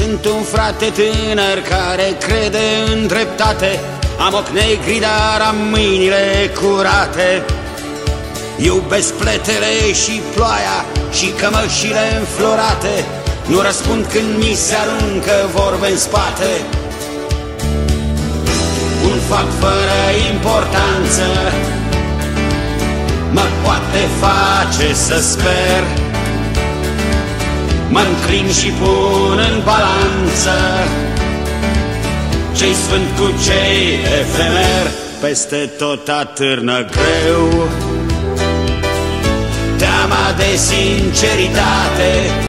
Sunt un frate tânăr care crede în dreptate, am ochi negri, dar am mâinile curate. Iubesc pletele și ploaia și cămășile înflorate, nu răspund când mi se aruncă vorbe în spate. Un fapt fără importanță mă poate face să sper, mă înclin și pun în balanță ce-i sfânt cu ce-i efemer. Peste tot atârnă greu teama de sinceritate.